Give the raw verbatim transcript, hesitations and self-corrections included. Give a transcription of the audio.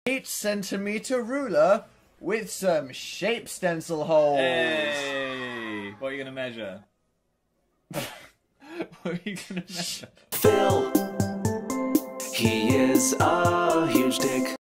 eight centimeter ruler with some shape stencil holes. Hey, what are you gonna measure? What are you gonna measure? Phil, he is a